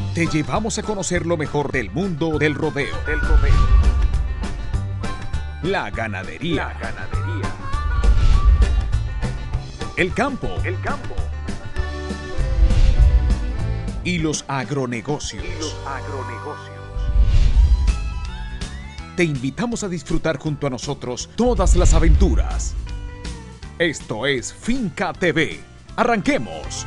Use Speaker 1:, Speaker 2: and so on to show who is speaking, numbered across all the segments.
Speaker 1: Te llevamos a conocer lo mejor del mundo del rodeo. La ganadería. El campo. Y los agronegocios. Te invitamos a disfrutar junto a nosotros todas las aventuras. Esto es Finca TV. ¡Arranquemos!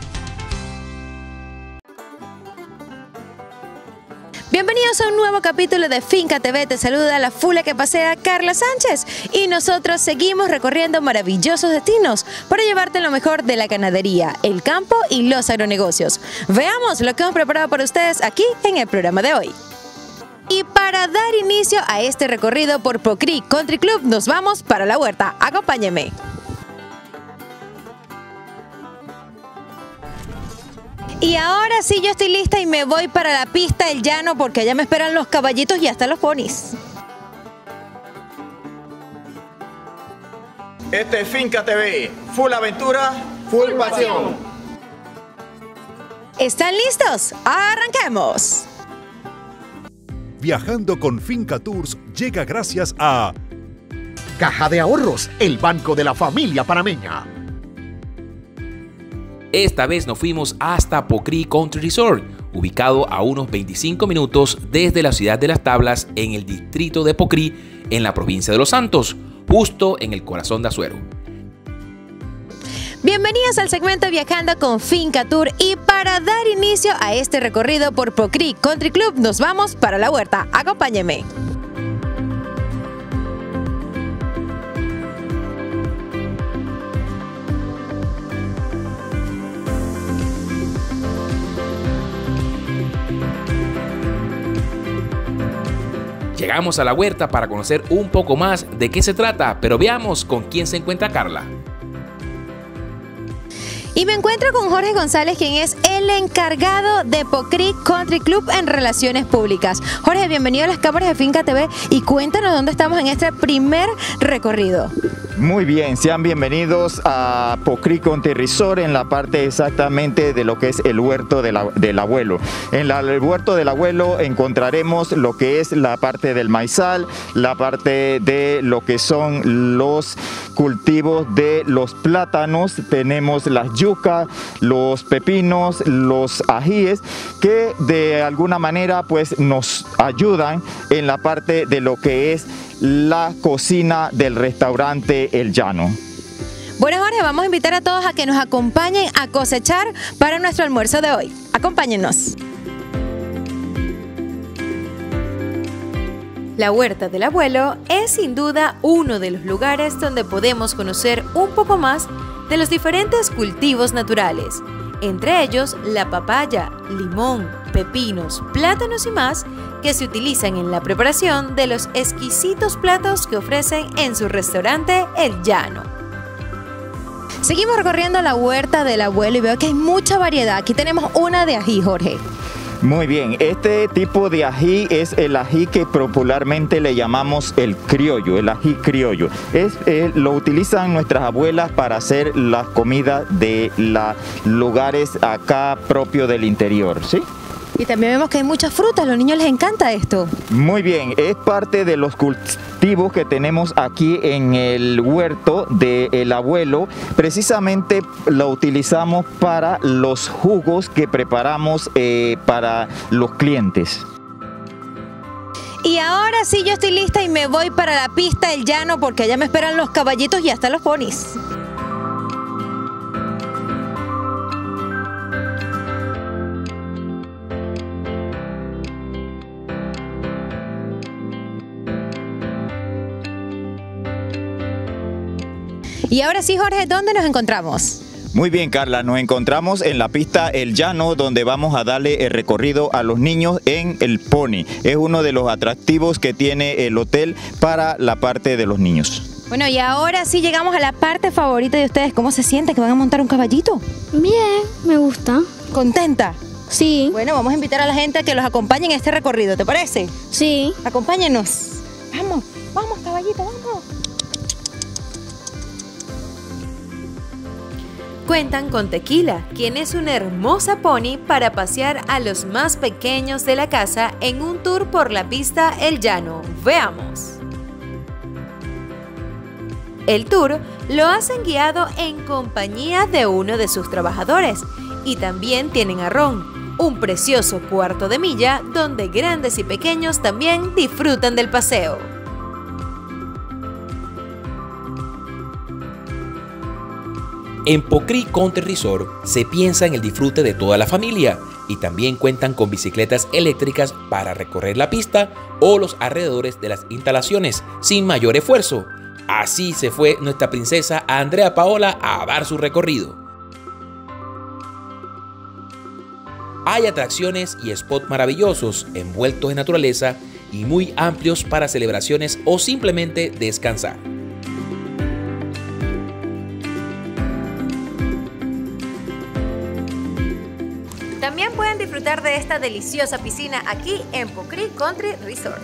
Speaker 2: Bienvenidos a un nuevo capítulo de Finca TV. Te saluda la fula que pasea, Carla Sánchez. Y nosotros seguimos recorriendo maravillosos destinos para llevarte lo mejor de la ganadería, el campo y los agronegocios. Veamos lo que hemos preparado para ustedes aquí en el programa de hoy. Y para dar inicio a este recorrido por Pocrí Country Club, nos vamos para la huerta. Acompáñenme. Y ahora sí, yo estoy lista y me voy para la pista El Llano porque allá me esperan los caballitos y hasta los ponis.
Speaker 3: Este es Finca TV, full aventura, full pasión.
Speaker 2: ¿Están listos? ¡Arranquemos!
Speaker 4: Viajando con Finca Tours llega gracias a
Speaker 5: Caja de Ahorros, el banco de la familia panameña.
Speaker 6: Esta vez nos fuimos hasta Pocrí Country Resort, ubicado a unos 25 minutos desde la ciudad de Las Tablas, en el distrito de Pocrí, en la provincia de Los Santos, justo en el corazón de Azuero.
Speaker 2: Bienvenidos al segmento Viajando con Finca Tour, y para dar inicio a este recorrido por Pocrí Country Club nos vamos para la huerta. Acompáñenme.
Speaker 6: Llegamos a la huerta para conocer un poco más de qué se trata, pero veamos con quién se encuentra Carla.
Speaker 2: Y me encuentro con Jorge González, quien es el encargado de Pocrí Country Club en Relaciones Públicas. Jorge, bienvenido a las cámaras de Finca TV y cuéntanos dónde estamos en este primer recorrido.
Speaker 3: Muy bien, sean bienvenidos a Pocrí Country Resort, en la parte exactamente de lo que es el huerto del abuelo. En el huerto del abuelo encontraremos lo que es la parte del maizal, la parte de lo que son los cultivos de los plátanos, tenemos las yucas, los pepinos, los ajíes, que de alguna manera pues nos ayudan en la parte de lo que es la cocina del restaurante El Llano.
Speaker 2: Bueno, Jorge, vamos a invitar a todos a que nos acompañen a cosechar para nuestro almuerzo de hoy. Acompáñennos. La huerta del abuelo es sin duda uno de los lugares donde podemos conocer un poco más de los diferentes cultivos naturales, entre ellos la papaya, limón, pepinos, plátanos y más, que se utilizan en la preparación de los exquisitos platos que ofrecen en su restaurante El Llano. Seguimos recorriendo la huerta del abuelo y veo que hay mucha variedad. Aquí tenemos una de ají, Jorge.
Speaker 3: Muy bien, este tipo de ají es el ají que popularmente le llamamos el criollo, el ají criollo. Lo utilizan nuestras abuelas para hacer las comidas de los lugares acá propio del interior, ¿sí?
Speaker 2: Y también vemos que hay muchas frutas, a los niños les encanta esto.
Speaker 3: Muy bien, es parte de los cultivos que tenemos aquí en el huerto del abuelo. Precisamente lo utilizamos para los jugos que preparamos para los clientes.
Speaker 2: Y ahora sí, yo estoy lista y me voy para la pista El Llano porque allá me esperan los caballitos y hasta los ponis. Y ahora sí, Jorge, ¿dónde nos encontramos?
Speaker 3: Muy bien, Carla, nos encontramos en la pista El Llano, donde vamos a darle el recorrido a los niños en el pony. Es uno de los atractivos que tiene el hotel para la parte de los niños.
Speaker 2: Bueno, y ahora sí llegamos a la parte favorita de ustedes. ¿Cómo se siente que van a montar un caballito?
Speaker 7: Bien, me gusta.
Speaker 2: ¿Contenta?
Speaker 7: Sí.
Speaker 2: Bueno, vamos a invitar a la gente a que los acompañe en este recorrido, ¿te parece?
Speaker 7: Sí.
Speaker 2: Acompáñenos. Vamos, vamos, caballito, vamos. cuentan con Tequila, quien es una hermosa pony para pasear a los más pequeños de la casa en un tour por la pista El Llano. Veamos. El tour lo hacen guiado en compañía de uno de sus trabajadores y también tienen a Ron, un precioso cuarto de milla donde grandes y pequeños también disfrutan del paseo.
Speaker 6: En Pocrí Country Resort se piensa en el disfrute de toda la familia y también cuentan con bicicletas eléctricas para recorrer la pista o los alrededores de las instalaciones sin mayor esfuerzo. Así se fue nuestra princesa Andrea Paola a dar su recorrido. Hay atracciones y spots maravillosos envueltos en naturaleza y muy amplios para celebraciones o simplemente descansar.
Speaker 2: También pueden disfrutar de esta deliciosa piscina aquí en Pocrí Country Resort.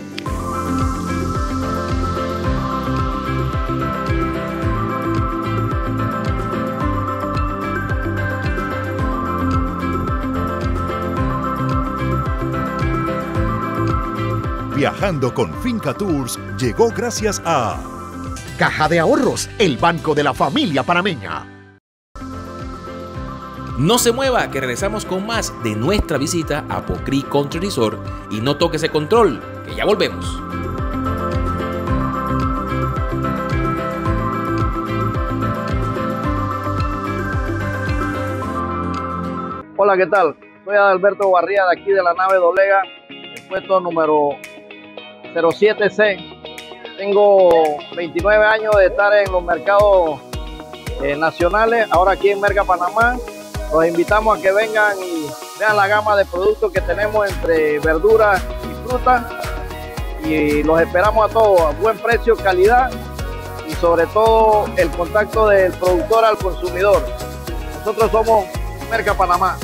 Speaker 4: Viajando con Finca Tours llegó gracias a
Speaker 5: Caja de Ahorros, el banco de la familia panameña.
Speaker 6: No se mueva, que regresamos con más de nuestra visita a Pocrí Country Resort y no toque ese control, que ya volvemos.
Speaker 8: Hola, ¿qué tal? Soy Alberto Barría de aquí de la nave Dolega, el puesto número 07C. Tengo 29 años de estar en los mercados nacionales, ahora aquí en Merca Panamá. Los invitamos a que vengan y vean la gama de productos que tenemos entre verduras y frutas. Y los esperamos a todos a buen precio, calidad y sobre todo el contacto del productor al consumidor. Nosotros somos Merca Panamá.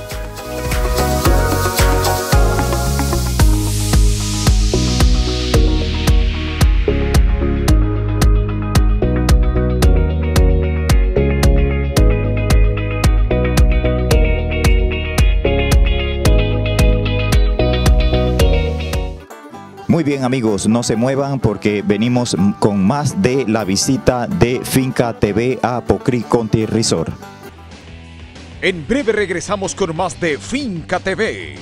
Speaker 3: Muy bien, amigos, no se muevan porque venimos con más de la visita de Finca TV a Pocrí Country Resort.
Speaker 1: En breve regresamos con más de Finca TV.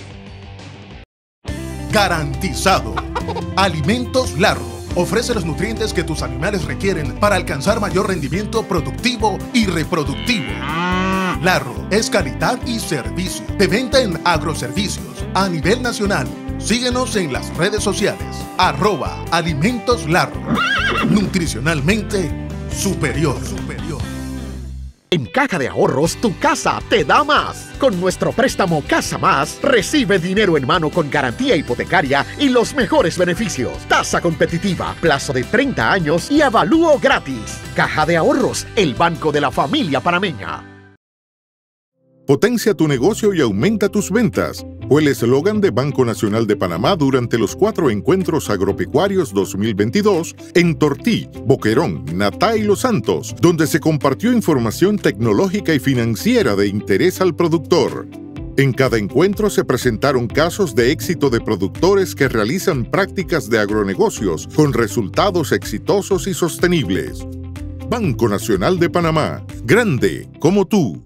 Speaker 9: Garantizado. Alimentos Larro ofrece los nutrientes que tus animales requieren para alcanzar mayor rendimiento productivo y reproductivo. Larro es calidad y servicio de venta en agroservicios a nivel nacional. Síguenos en las redes sociales, @Alimentos Larro. Nutricionalmente superior.
Speaker 5: En Caja de Ahorros, tu casa te da más. Con nuestro préstamo Casa Más, recibe dinero en mano con garantía hipotecaria y los mejores beneficios. Tasa competitiva, plazo de 30 años y avalúo gratis. Caja de Ahorros, el banco de la familia panameña.
Speaker 10: Potencia tu negocio y aumenta tus ventas. Fue el eslogan de Banco Nacional de Panamá durante los 4 encuentros agropecuarios 2022 en Tortí, Boquerón, Natá y Los Santos, donde se compartió información tecnológica y financiera de interés al productor. En cada encuentro se presentaron casos de éxito de productores que realizan prácticas de agronegocios con resultados exitosos y sostenibles. Banco Nacional de Panamá, grande como tú.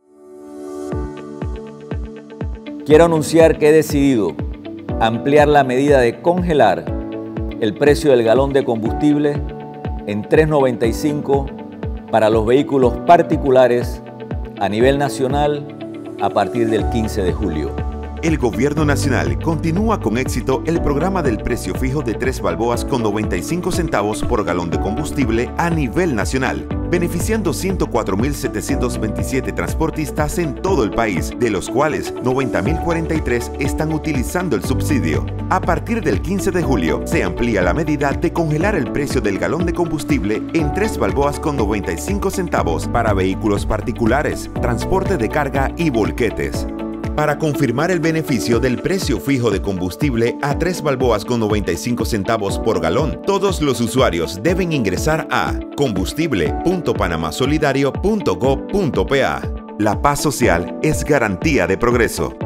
Speaker 11: Quiero anunciar que he decidido ampliar la medida de congelar el precio del galón de combustible en $3.95 para los vehículos particulares a nivel nacional a partir del 15 de julio.
Speaker 12: El Gobierno Nacional continúa con éxito el programa del precio fijo de 3 balboas con 95 centavos por galón de combustible a nivel nacional, beneficiando 104.727 transportistas en todo el país, de los cuales 90.043 están utilizando el subsidio. A partir del 15 de julio se amplía la medida de congelar el precio del galón de combustible en 3 balboas con 95 centavos para vehículos particulares, transporte de carga y volquetes. Para confirmar el beneficio del precio fijo de combustible a 3 balboas con 95 centavos por galón, todos los usuarios deben ingresar a combustible.panamasolidario.gov.pa. La paz social es garantía de progreso.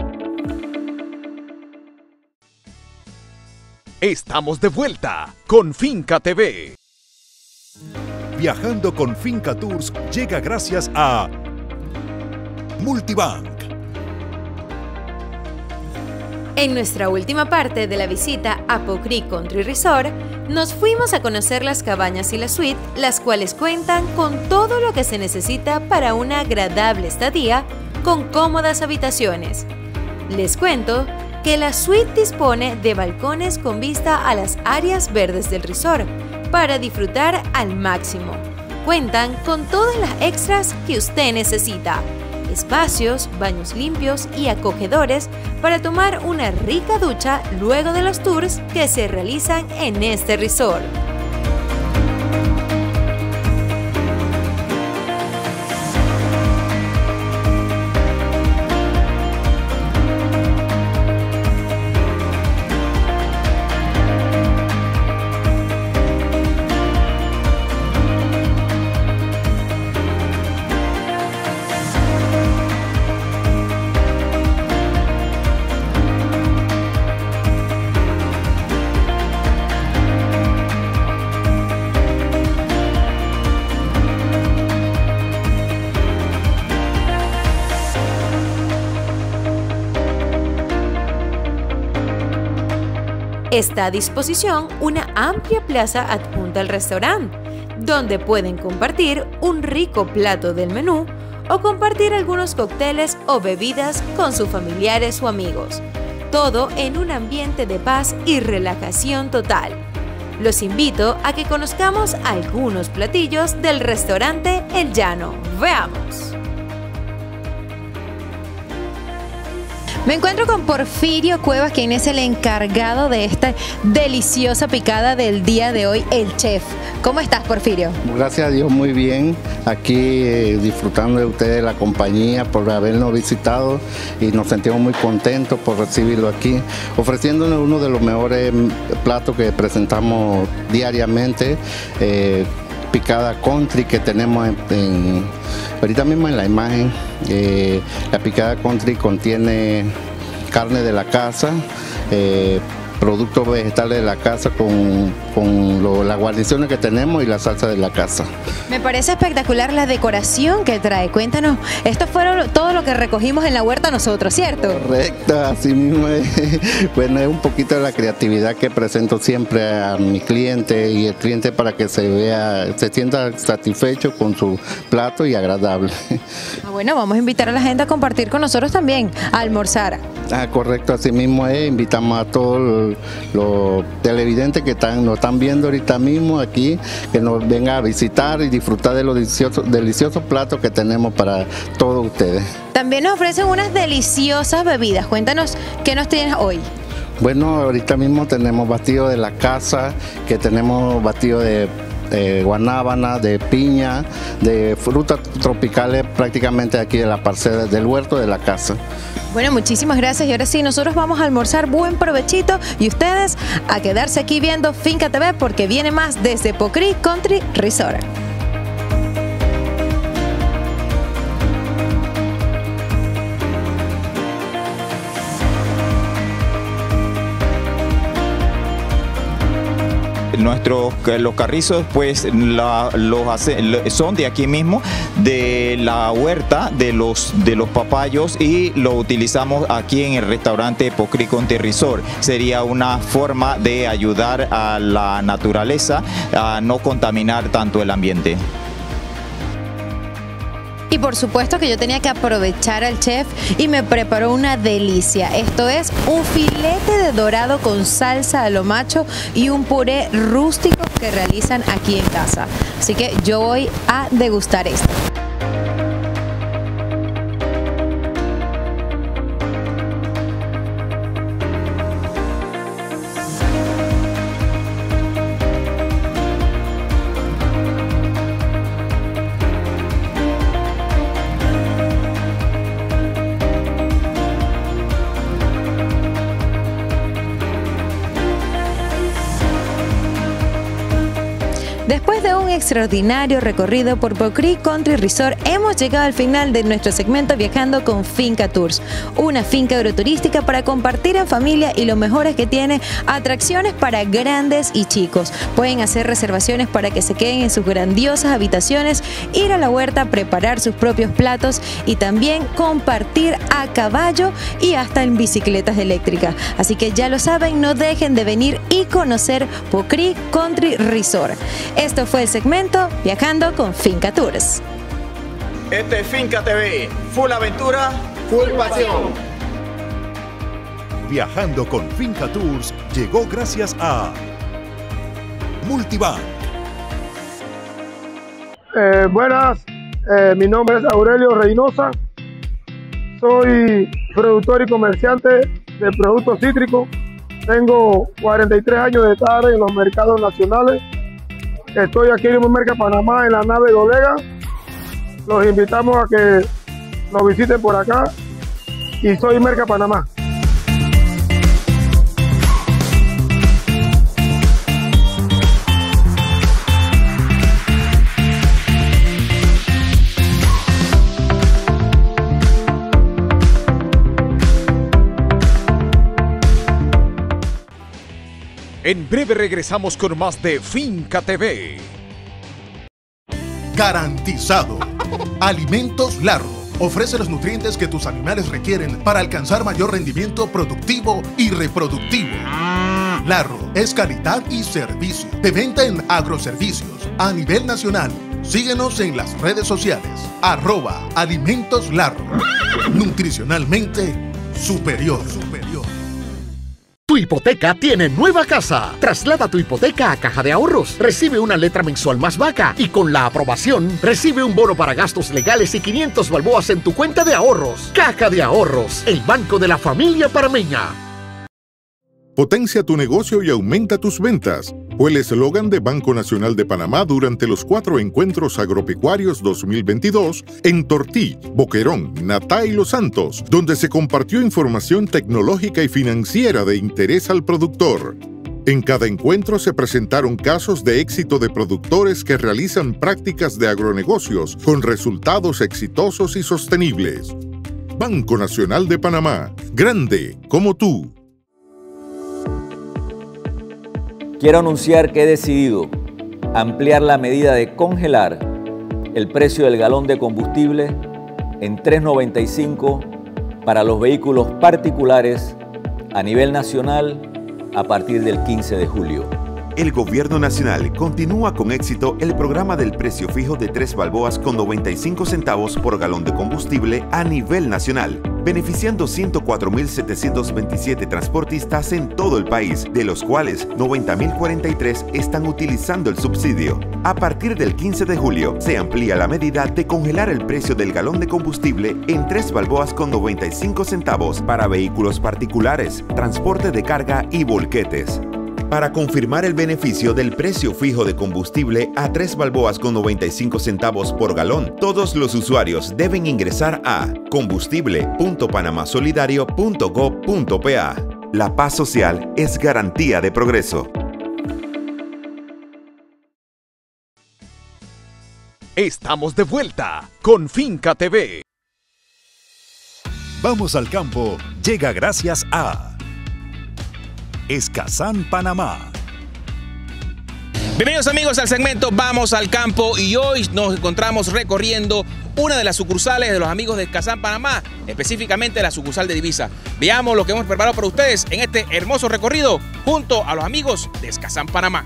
Speaker 1: Estamos de vuelta con Finca TV.
Speaker 4: Viajando con Finca Tours llega gracias a Multibank.
Speaker 2: En nuestra última parte de la visita a Pocrí Country Resort, nos fuimos a conocer las cabañas y la suite, las cuales cuentan con todo lo que se necesita para una agradable estadía con cómodas habitaciones. Les cuento que la suite dispone de balcones con vista a las áreas verdes del resort para disfrutar al máximo. Cuentan con todas las extras que usted necesita: espacios, baños limpios y acogedores para tomar una rica ducha luego de los tours que se realizan en este resort. Está a disposición una amplia plaza adjunta al restaurante, donde pueden compartir un rico plato del menú o compartir algunos cócteles o bebidas con sus familiares o amigos. Todo en un ambiente de paz y relajación total. Los invito a que conozcamos algunos platillos del restaurante El Llano. ¡Veamos! Me encuentro con Porfirio Cuevas, quien es el encargado de esta deliciosa picada del día de hoy, el chef. ¿Cómo estás, Porfirio?
Speaker 13: Gracias a Dios, muy bien. Aquí disfrutando de ustedes la compañía por habernos visitado y nos sentimos muy contentos por recibirlo aquí, ofreciéndonos uno de los mejores platos que presentamos diariamente. Picada country que tenemos ahorita mismo en la imagen. La picada country contiene carne de la casa, productos vegetales de la casa con las guarniciones que tenemos y la salsa de la casa.
Speaker 2: Me parece espectacular la decoración que trae. Cuéntanos, esto fue todo lo que recogimos en la huerta nosotros, ¿cierto?
Speaker 13: Correcto, así mismo es. Bueno, es un poquito de la creatividad que presento siempre a mi cliente, y el cliente para que se sienta satisfecho con su plato y agradable.
Speaker 2: Bueno, vamos a invitar a la gente a compartir con nosotros también, a almorzar.
Speaker 13: Correcto, así mismo es. Invitamos a todos los televidentes que nos están viendo ahorita mismo aquí, que nos vengan a visitar y disfrutar de los deliciosos platos que tenemos para todos ustedes.
Speaker 2: También nos ofrecen unas deliciosas bebidas. Cuéntanos, ¿qué nos tienes hoy?
Speaker 13: Bueno, ahorita mismo tenemos batido de la casa, que tenemos batido de guanábana, de piña, de frutas tropicales prácticamente aquí de la parcela, del huerto de la casa.
Speaker 2: Bueno, muchísimas gracias, y ahora sí, nosotros vamos a almorzar. Buen provechito, y ustedes a quedarse aquí viendo Finca TV, porque viene más desde Pocrí Country Resort.
Speaker 3: Los carrizos pues son de aquí mismo, de la huerta de los papayos, y lo utilizamos aquí en el restaurante Pocrí Country Resort. Sería una forma de ayudar a la naturaleza a no contaminar tanto el ambiente.
Speaker 2: Y por supuesto que yo tenía que aprovechar al chef, y me preparó una delicia. Esto es un filete de dorado con salsa a lo macho y un puré rústico que realizan aquí en casa. Así que yo voy a degustar esto. un extraordinario recorrido por Pocrí Country Resort, hemos llegado al final de nuestro segmento Viajando con Finca Tours, una finca agroturística para compartir en familia y lo mejor es que tiene atracciones para grandes y chicos. Pueden hacer reservaciones para que se queden en sus grandiosas habitaciones, ir a la huerta, preparar sus propios platos y también compartir a caballo y hasta en bicicletas eléctricas. Así que ya lo saben, no dejen de venir y conocer Pocrí Country Resort. Esto fue el segmento Viajando con Finca Tours.
Speaker 3: Este es Finca TV, full aventura, full pasión.
Speaker 4: Viajando con Finca Tours llegó gracias a Multibank.
Speaker 14: Buenas, mi nombre es Aurelio Reynosa, soy productor y comerciante de productos cítricos, tengo 43 años de estar en los mercados nacionales, estoy aquí en Merca Panamá en la nave Dolega, los invitamos a que nos visiten por acá y soy Merca Panamá.
Speaker 1: En breve regresamos con más de Finca TV.
Speaker 9: Garantizado. Alimentos Larro. Ofrece los nutrientes que tus animales requieren para alcanzar mayor rendimiento productivo y reproductivo. Larro es calidad y servicio. De venta en agroservicios a nivel nacional. Síguenos en las redes sociales. @Alimentos Larro. Nutricionalmente superior.
Speaker 5: Tu hipoteca tiene nueva casa. Traslada tu hipoteca a Caja de Ahorros. Recibe una letra mensual más vaca y con la aprobación recibe un bono para gastos legales y 500 balboas en tu cuenta de ahorros. Caja de Ahorros, el banco de la familia panameña.
Speaker 10: Potencia tu negocio y aumenta tus ventas. Fue el eslogan de Banco Nacional de Panamá durante los 4 encuentros agropecuarios 2022 en Tortí, Boquerón, Natá y Los Santos, donde se compartió información tecnológica y financiera de interés al productor. En cada encuentro se presentaron casos de éxito de productores que realizan prácticas de agronegocios con resultados exitosos y sostenibles. Banco Nacional de Panamá, grande como tú.
Speaker 11: Quiero anunciar que he decidido ampliar la medida de congelar el precio del galón de combustible en $3.95 para los vehículos particulares a nivel nacional a partir del 15 de julio.
Speaker 12: El Gobierno Nacional continúa con éxito el programa del precio fijo de 3 balboas con 95 centavos por galón de combustible a nivel nacional, beneficiando 104.727 transportistas en todo el país, de los cuales 90.043 están utilizando el subsidio. A partir del 15 de julio, se amplía la medida de congelar el precio del galón de combustible en 3 balboas con 95 centavos para vehículos particulares, transporte de carga y volquetes. Para confirmar el beneficio del precio fijo de combustible a 3 balboas con 95 centavos por galón, todos los usuarios deben ingresar a combustible.panamasolidario.gov.pa. La paz social es garantía de progreso.
Speaker 1: Estamos de vuelta con Finca TV.
Speaker 4: Vamos al campo llega gracias a Escazán Panamá.
Speaker 6: Bienvenidos amigos al segmento Vamos al Campo y hoy nos encontramos recorriendo una de las sucursales de los amigos de Escazán Panamá, específicamente la sucursal de Divisa. Veamos lo que hemos preparado para ustedes en este hermoso recorrido junto a los amigos de Escazán Panamá.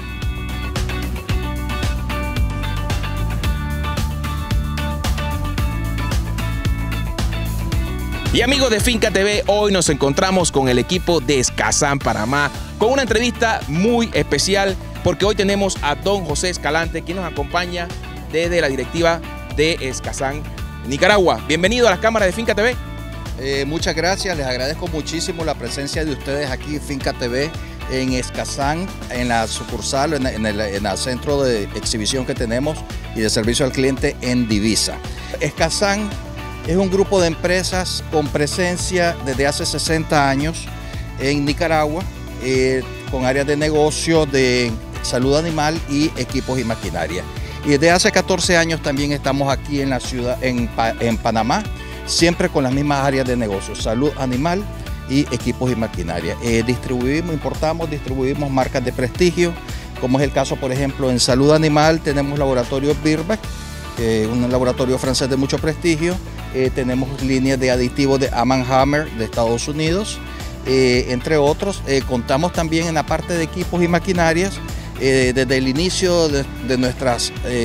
Speaker 6: Y amigos de Finca TV, hoy nos encontramos con el equipo de Escazán Panamá con una entrevista muy especial porque hoy tenemos a don José Escalante, quien nos acompaña desde la directiva de Escazán, Nicaragua. Bienvenido a las cámaras de Finca TV.
Speaker 15: Muchas gracias, les agradezco muchísimo la presencia de ustedes aquí en Finca TV, en Escazán, en la sucursal, en el centro de exhibición que tenemos y de servicio al cliente en Divisa. Escazán es un grupo de empresas con presencia desde hace 60 años en Nicaragua, con áreas de negocio de salud animal y equipos y maquinaria. Y desde hace 14 años también estamos aquí en la ciudad, en Panamá, siempre con las mismas áreas de negocio, salud animal y equipos y maquinaria. Distribuimos marcas de prestigio, como es el caso, por ejemplo, en salud animal tenemos laboratorio Birbeck, un laboratorio francés de mucho prestigio. Tenemos líneas de aditivos de Hammer de Estados Unidos, entre otros. Contamos también en la parte de equipos y maquinarias, desde el inicio de nuestra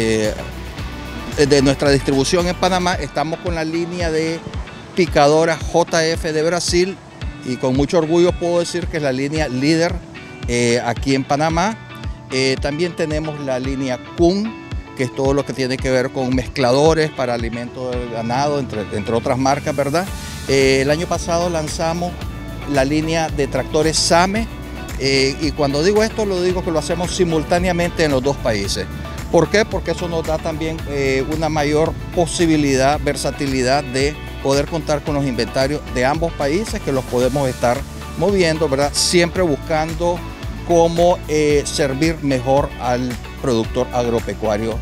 Speaker 15: distribución en Panamá, estamos con la línea de picadoras JF de Brasil, y con mucho orgullo puedo decir que es la línea líder aquí en Panamá. También tenemos la línea Kuhn, que es todo lo que tiene que ver con mezcladores para alimentos del ganado, entre otras marcas, ¿verdad? El año pasado lanzamos la línea de tractores SAME, y cuando digo esto, lo digo que lo hacemos simultáneamente en los dos países. ¿Por qué? Porque eso nos da también una mayor posibilidad, versatilidad de poder contar con los inventarios de ambos países, que los podemos estar moviendo, ¿verdad? Siempre buscando cómo servir mejor al productor agropecuario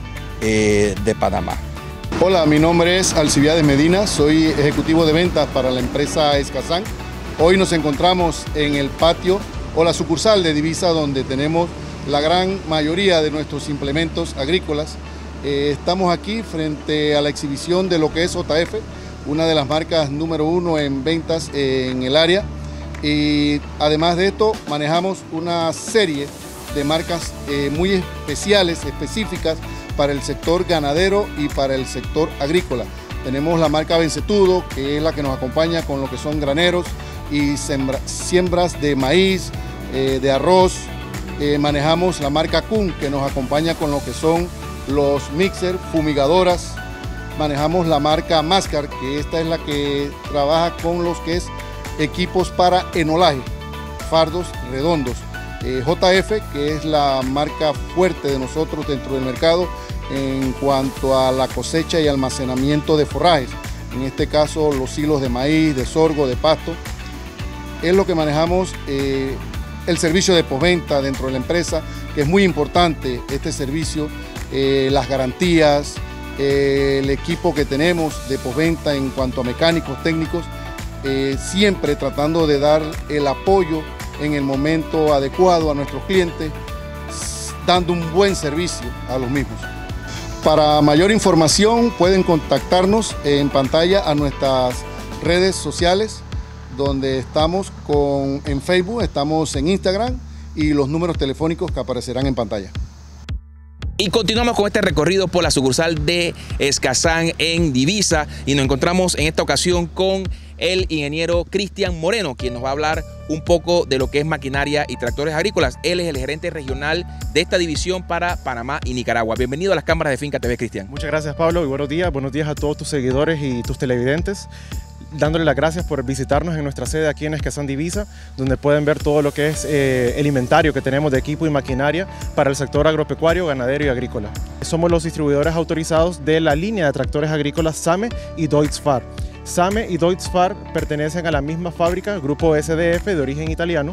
Speaker 15: de Panamá.
Speaker 16: Hola, mi nombre es Alcibiades Medina, soy ejecutivo de ventas para la empresa Escazán. Hoy nos encontramos en el patio o la sucursal de Divisa, donde tenemos la gran mayoría de nuestros implementos agrícolas. Estamos aquí frente a la exhibición de lo que es JF, una de las marcas número 1 en ventas en el área. Y además de esto, manejamos una serie de marcas muy especiales, específicas para el sector ganadero y para el sector agrícola. Tenemos la marca Vencetudo, que es la que nos acompaña con lo que son graneros y siembras de maíz, de arroz. Manejamos la marca Kuhn, que nos acompaña con lo que son los mixer, fumigadoras. Manejamos la marca Mascar, que esta es la que trabaja con los que es equipos para enolaje, fardos redondos. JF, que es la marca fuerte de nosotros dentro del mercado en cuanto a la cosecha y almacenamiento de forrajes. En este caso, los hilos de maíz, de sorgo, de pasto. Es lo que manejamos. El servicio de postventa dentro de la empresa, que es muy importante este servicio, las garantías, el equipo que tenemos de postventa en cuanto a mecánicos, técnicos, siempre tratando de dar el apoyo en el momento adecuado a nuestros clientes, dando un buen servicio a los mismos. Para mayor información pueden contactarnos en pantalla a nuestras redes sociales, donde estamos en Facebook, estamos en Instagram, y los números telefónicos que aparecerán en pantalla.
Speaker 6: Y continuamos con este recorrido por la sucursal de Escazán en Divisa, y nos encontramos en esta ocasión con el ingeniero Cristian Moreno, quien nos va a hablar un poco de lo que es maquinaria y tractores agrícolas. Él es el gerente regional de esta división para Panamá y Nicaragua. Bienvenido a las cámaras de Finca TV, Cristian.
Speaker 17: Muchas gracias, Pablo, y buenos días a todos tus seguidores y tus televidentes. Dándole las gracias por visitarnos en nuestra sede aquí en Escazán Divisa, donde pueden ver todo lo que es el inventario que tenemos de equipo y maquinaria para el sector agropecuario, ganadero y agrícola. Somos los distribuidores autorizados de la línea de tractores agrícolas SAME y Deutz-Fahr. SAME y Deutz-Fahr pertenecen a la misma fábrica, grupo SDF, de origen italiano.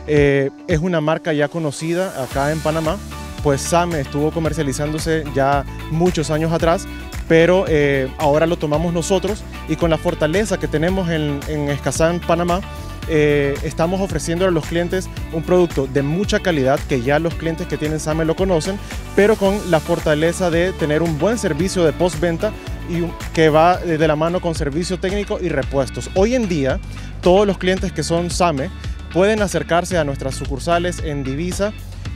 Speaker 17: Es una marca ya conocida acá en Panamá, pues SAME estuvo comercializándose ya muchos años atrás, pero ahora lo tomamos nosotros, y con la fortaleza que tenemos en Escazán, Panamá, estamos ofreciendo a los clientes un producto de mucha calidad, que ya los clientes que tienen SAME lo conocen, pero con la fortaleza de tener un buen servicio de postventa y que va de la mano con servicio técnico y repuestos. Hoy en día, todos los clientes que son SAME pueden acercarse a nuestras sucursales en Divisa,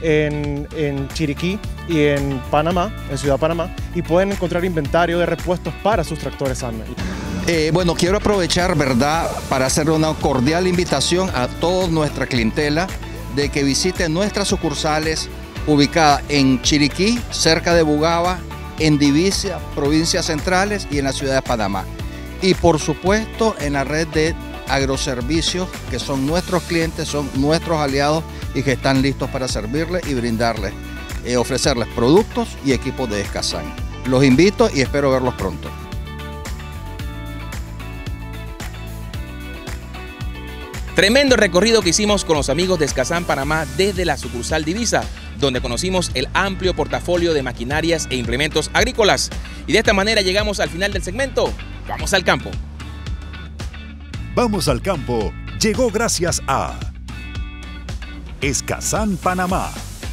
Speaker 17: en Chiriquí y en Panamá, en Ciudad Panamá, y pueden encontrar inventario de repuestos para sus tractores SAME.
Speaker 15: Bueno, quiero aprovechar, ¿verdad?, para hacerle una cordial invitación a toda nuestra clientela de que visiten nuestras sucursales ubicadas en Chiriquí, cerca de Bugaba, en Divisa, provincias centrales, y en la ciudad de Panamá. Y por supuesto en la red de agroservicios, que son nuestros clientes, son nuestros aliados y que están listos para servirles y brindarles, ofrecerles productos y equipos de Escazán. Los invito y espero verlos pronto.
Speaker 6: Tremendo recorrido que hicimos con los amigos de Escazán, Panamá, desde la sucursal Divisa. donde conocimos el amplio portafolio de maquinarias e implementos agrícolas. Y de esta manera llegamos al final del segmento. Vamos al campo.
Speaker 4: Vamos al campo llegó gracias a Escazán, Panamá.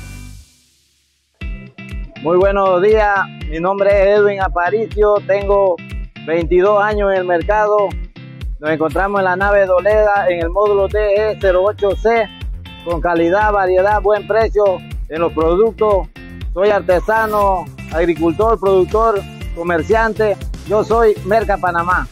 Speaker 8: Muy buenos días, mi nombre es Edwin Aparicio, tengo 22 años en el mercado. Nos encontramos en la nave Dolega en el módulo DE08C con calidad, variedad, buen precio en los productos. Soy artesano, agricultor, productor, comerciante. Yo soy Merca Panamá.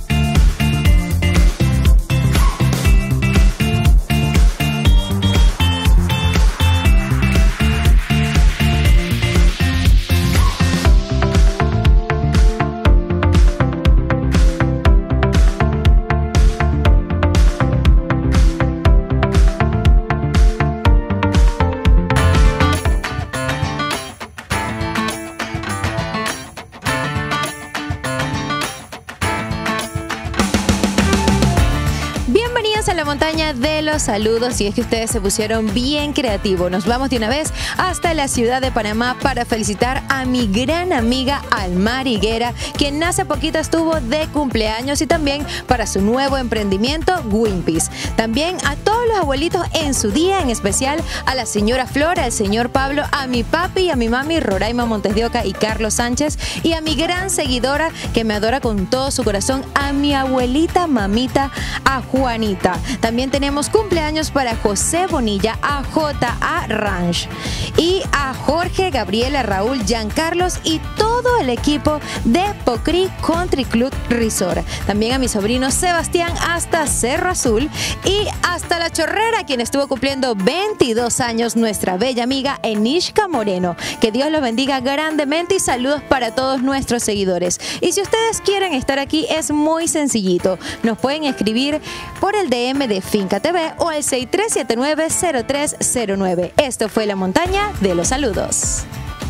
Speaker 2: A la montaña de los saludos, y es que ustedes se pusieron bien creativos. Nos vamos de una vez hasta la ciudad de Panamá para felicitar a mi gran amiga Almar Higuera, quien hace poquito estuvo de cumpleaños, y también para su nuevo emprendimiento Wimpy's. También a todos los abuelitos en su día, en especial a la señora Flora, al señor Pablo, a mi papi y a mi mami Roraima Montes de Oca y Carlos Sánchez, y a mi gran seguidora que me adora con todo su corazón, a mi abuelita mamita, a Juanita. También tenemos cumpleaños para José Bonilla, a J.A. Ranch, y a Jorge, Gabriela, Raúl, Giancarlos y todo el equipo de Pocrí Country Club Resort. También a mi sobrino Sebastián hasta Cerro Azul, y hasta La Chorrera, quien estuvo cumpliendo 22 años, nuestra bella amiga Enishka Moreno. Que Dios los bendiga grandemente, y saludos para todos nuestros seguidores. Y si ustedes quieren estar aquí, es muy sencillito. Nos pueden escribir por el DM de Finca TV o al 6379-0309. Esto fue La Montaña de los Saludos.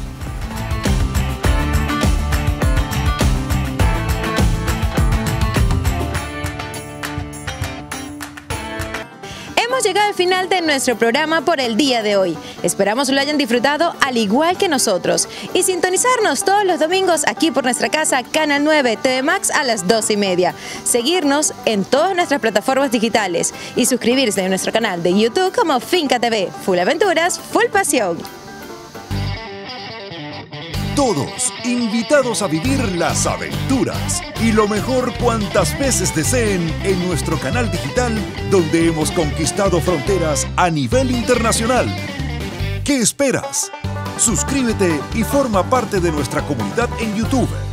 Speaker 2: Hemos llegado al final de nuestro programa por el día de hoy. Esperamos lo hayan disfrutado al igual que nosotros. Y sintonizarnos todos los domingos aquí por nuestra casa, Canal 9 TV Max a las 2:30. Seguirnos en todas nuestras plataformas digitales y suscribirse a nuestro canal de YouTube como Finca TV. Full aventuras, full pasión.
Speaker 4: Todos invitados a vivir las aventuras y lo mejor cuantas veces deseen en nuestro canal digital, donde hemos conquistado fronteras a nivel internacional. ¿Qué esperas? Suscríbete y forma parte de nuestra comunidad en YouTube.